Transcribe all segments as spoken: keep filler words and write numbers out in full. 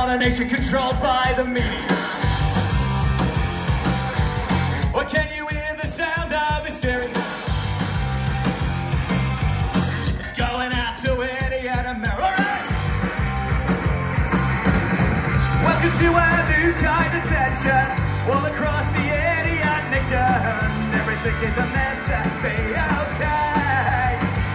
on a nation controlled by the media. Or can you hear the sound of hysteria? It's going out to Eddie and America. All right. Welcome to our new kind of tension, all across the Idiot nation. Everything is a meant to be okay.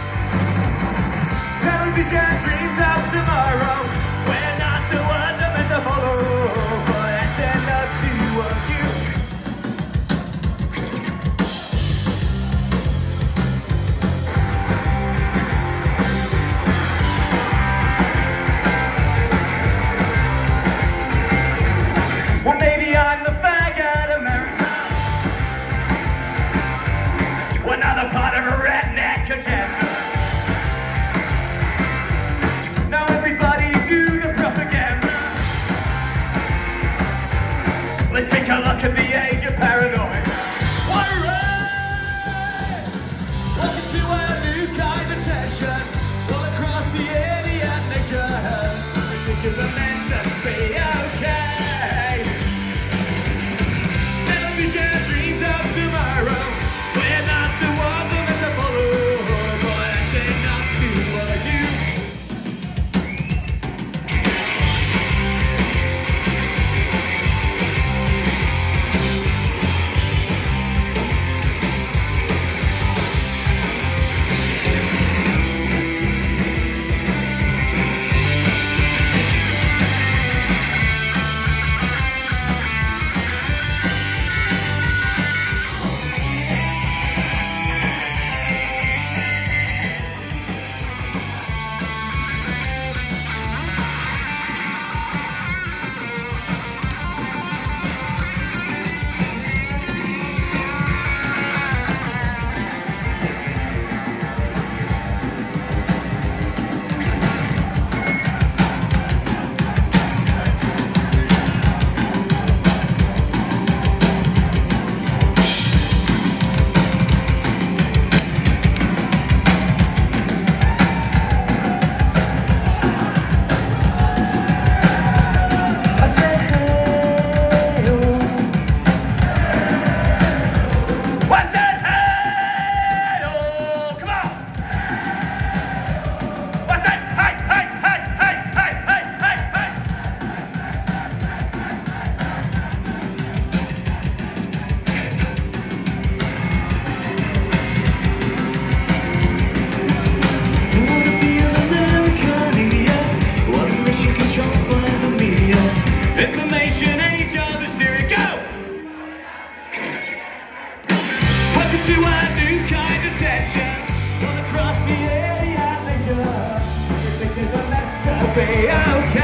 Television dreams of tomorrow. We're not the ones I'm meant to follow, but that's enough to work you. Well, maybe I'm the faggot America. We're another part of a redneck agenda. Now everybody do the propaganda. Let's take a look at the age of paranoia. Alright! Welcome to our new kind of tension, all across the Idiot nation. Because I'm meant to be okay. Television dreams of tomorrow. We're not the ones I'm meant to follow, but that's enough to uh, you. Information age of hysteria, go! Welcome to our new kind of tension, all across the area nation. Everything is a meant to be okay.